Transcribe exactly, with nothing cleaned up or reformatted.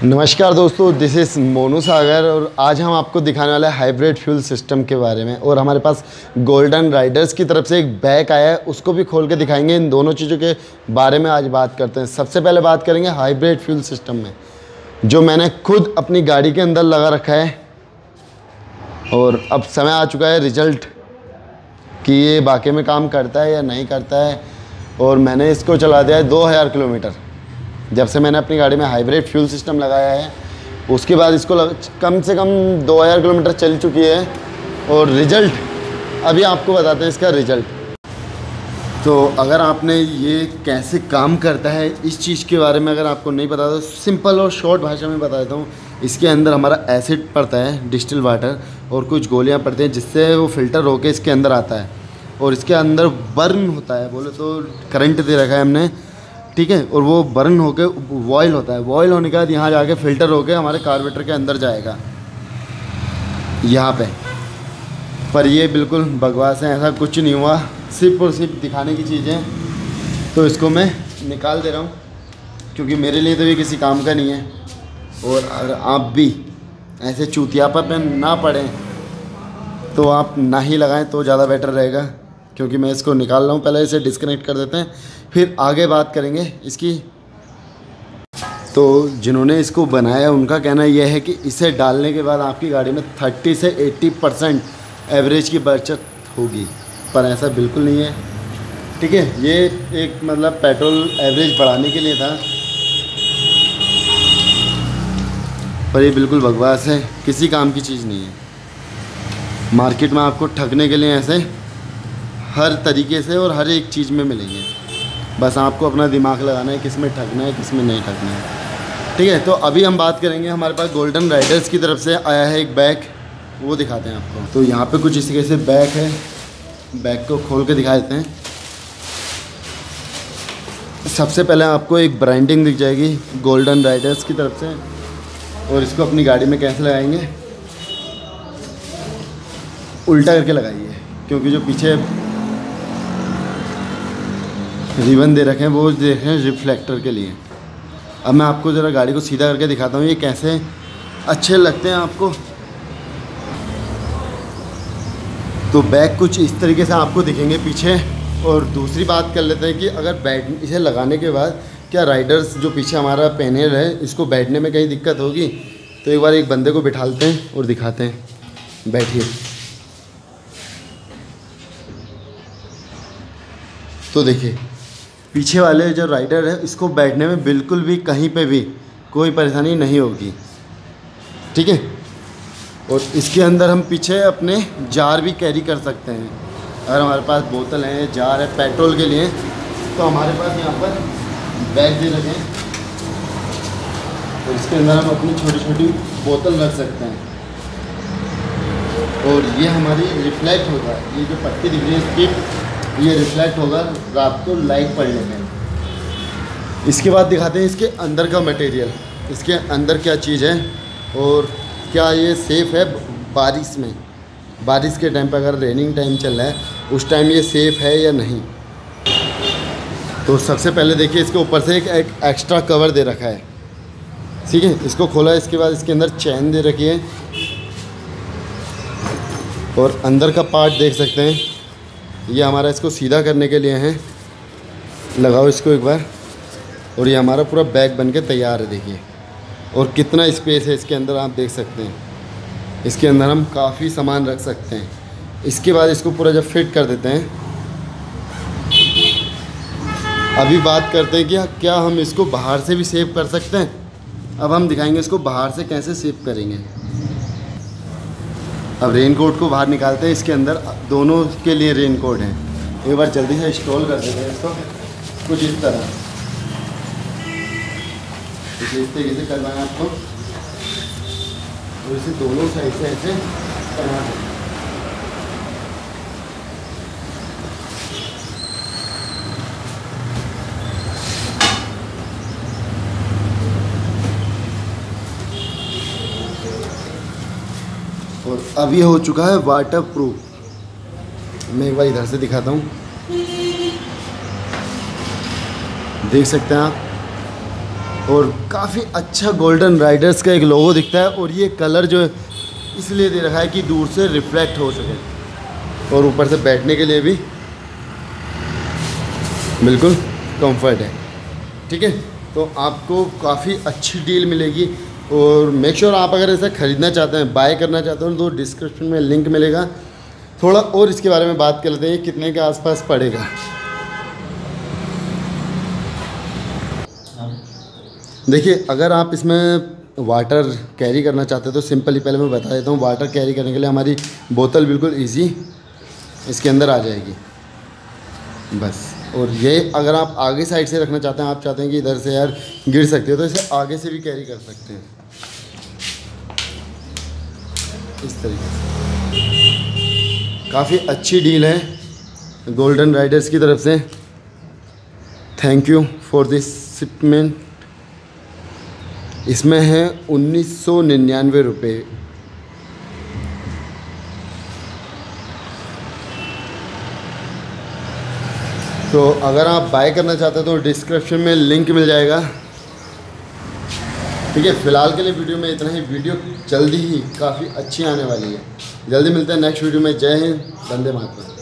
नमस्कार दोस्तों, this is Monu सागर और आज हम आपको दिखाने वाले हैं हाइब्रिड फ्यूल सिस्टम के बारे में। और हमारे पास गोल्डन राइडर्स की तरफ से एक बैग आया है, उसको भी खोल के दिखाएंगे। इन दोनों चीज़ों के बारे में आज बात करते हैं। सबसे पहले बात करेंगे हाइब्रिड फ्यूल सिस्टम में, जो मैंने खुद अपनी गाड़ी के अंदर लगा रखा है और अब समय आ चुका है रिज़ल्ट कि ये वाकई में काम करता है या नहीं करता है। और मैंने इसको चला दिया है दो हज़ार किलोमीटर। जब से मैंने अपनी गाड़ी में हाइब्रिड फ्यूल सिस्टम लगाया है उसके बाद इसको लग, कम से कम दो हज़ार किलोमीटर चल चुकी है। और रिज़ल्ट अभी आपको बताते हैं इसका रिज़ल्ट। तो अगर आपने ये कैसे काम करता है इस चीज़ के बारे में अगर आपको नहीं पता तो सिंपल और शॉर्ट भाषा में बता देता हूँ। इसके अंदर हमारा एसिड पड़ता है, डिस्टिल वाटर, और कुछ गोलियाँ पड़ती हैं जिससे वो फ़िल्टर होकर इसके अंदर आता है। और इसके अंदर बर्न होता है, बोले तो करंट दे रखा है हमने, ठीक है। और वो बर्न होके बॉयल होता है। बॉयल होने के बाद यहाँ जाके फ़िल्टर होके हमारे कार्बोरेटर के अंदर जाएगा यहाँ पे। पर ये बिल्कुल बकवास है, ऐसा कुछ नहीं हुआ, सिर्फ और सिर्फ दिखाने की चीज़ें। तो इसको मैं निकाल दे रहा हूँ क्योंकि मेरे लिए तो ये किसी काम का नहीं है। और अगर आप भी ऐसे चूतियापा पे ना पड़ें तो आप ना ही लगाएं तो ज़्यादा बेटर रहेगा, क्योंकि मैं इसको निकाल रहा हूँ। पहले इसे डिस्कनेक्ट कर देते हैं, फिर आगे बात करेंगे इसकी। तो जिन्होंने इसको बनाया उनका कहना यह है कि इसे डालने के बाद आपकी गाड़ी में तीस से अस्सी परसेंट एवरेज की बचत होगी, पर ऐसा बिल्कुल नहीं है, ठीक है। ये एक मतलब पेट्रोल एवरेज बढ़ाने के लिए था, पर ये बिल्कुल बकवास है, किसी काम की चीज़ नहीं है। मार्केट में आपको ठगने के लिए ऐसे हर तरीके से और हर एक चीज़ में मिलेंगे, बस आपको अपना दिमाग लगाना है किस में ठगना है किस में नहीं ठगना है, ठीक है। तो अभी हम बात करेंगे, हमारे पास गोल्डन राइडर्स की तरफ से आया है एक बैग, वो दिखाते हैं आपको। तो यहाँ पे कुछ इस तरीके से बैग है, बैग को खोल के दिखा देते हैं। सबसे पहले आपको एक ब्रांडिंग दिख जाएगी गोल्डन राइडर्स की तरफ से, और इसको अपनी गाड़ी में कैसे लगाएंगे, उल्टा करके लगाइए, क्योंकि जो पीछे रिबन दे रखे हैं वो दे रखे हैं रिफ्लेक्टर के लिए। अब मैं आपको ज़रा गाड़ी को सीधा करके दिखाता हूँ ये कैसे अच्छे लगते हैं आपको। तो बैग कुछ इस तरीके से आपको दिखेंगे पीछे। और दूसरी बात कर लेते हैं कि अगर बैठ इसे लगाने के बाद क्या राइडर्स जो पीछे हमारा पैनल है इसको बैठने में कहीं दिक्कत होगी। तो एक बार एक बंदे को बिठाते हैं और दिखाते हैं, बैठिए। तो देखिए पीछे वाले जो राइडर है इसको बैठने में बिल्कुल भी कहीं पे भी कोई परेशानी नहीं होगी, ठीक है। और इसके अंदर हम पीछे अपने जार भी कैरी कर सकते हैं। अगर हमारे पास बोतल है, जार है पेट्रोल के लिए, तो हमारे पास यहाँ पर बैग दे रखे हैं, तो इसके अंदर हम अपनी छोटी छोटी बोतल रख सकते हैं। और ये हमारी रिफ्लेक्ट होगा, ये जो पट्टी दिख रही है इसकी, ये रिफ्लेक्ट होगा रात को लाइट पड़ने में। इसके बाद दिखाते हैं इसके अंदर का मटेरियल, इसके अंदर क्या चीज़ है और क्या ये सेफ़ है बारिश में। बारिश के टाइम पर अगर रेनिंग टाइम चल रहा है उस टाइम ये सेफ़ है या नहीं। तो सबसे पहले देखिए इसके ऊपर से एक, एक एक्स्ट्रा कवर दे रखा है, ठीक है। इसको खोला, इसके बाद इसके अंदर चैन दे रखी है और अंदर का पार्ट देख सकते हैं, ये हमारा इसको सीधा करने के लिए है। लगाओ इसको एक बार, और ये हमारा पूरा बैग बन के तैयार है। देखिए और कितना स्पेस है इसके अंदर, आप देख सकते हैं। इसके अंदर हम काफ़ी सामान रख सकते हैं। इसके बाद इसको पूरा जब फिट कर देते हैं, अभी बात करते हैं कि क्या हम इसको बाहर से भी सेव कर सकते हैं। अब हम दिखाएंगे इसको बाहर से कैसे सेव करेंगे। अब रेनकोट को बाहर निकालते हैं, इसके अंदर दोनों के लिए रेनकोट है। एक बार जल्दी से इंस्टॉल कर देते हैं इसको कुछ इस तरह, इस तरीके से करना है आपको, और इसे दोनों साइड से ऐसे करना है। और अब ये हो चुका है वाटर प्रूफ। मैं एक बार इधर से दिखाता हूँ, देख सकते हैं आप। और काफ़ी अच्छा गोल्डन राइडर्स का एक लोगो दिखता है। और ये कलर जो है इसलिए दे रखा है कि दूर से रिफ्लेक्ट हो सके। और ऊपर से बैठने के लिए भी बिल्कुल कंफर्ट है। ठीक है, तो आपको काफ़ी अच्छी डील मिलेगी। और मेक श्योर आप अगर ऐसा ख़रीदना चाहते हैं, बाय करना चाहते हो, तो डिस्क्रिप्शन में लिंक मिलेगा। थोड़ा और इसके बारे में बात कर लेते हैं, कितने के आसपास पड़ेगा। देखिए, अगर आप इसमें वाटर कैरी करना चाहते हो तो सिंपली पहले मैं बता देता हूँ। वाटर कैरी करने के लिए हमारी बोतल बिल्कुल इजी इसके अंदर आ जाएगी बस। और ये अगर आप आगे साइड से रखना चाहते हैं, आप चाहते हैं कि इधर से यार गिर सकते हो, तो इसे आगे से भी कैरी कर सकते हैं इस तरीके से। काफ़ी अच्छी डील है गोल्डन राइडर्स की तरफ से। Thank you for this shipment. इसमें है उन्नीस सौ निन्यानवे रुपये। तो अगर आप बाय करना चाहते हो तो डिस्क्रिप्शन में लिंक मिल जाएगा। ठीक है, फ़िलहाल के लिए वीडियो में इतना ही। वीडियो जल्दी ही काफ़ी अच्छी आने वाली है। जल्दी मिलते हैं नेक्स्ट वीडियो में। जय हिंद, वंदे मातरम।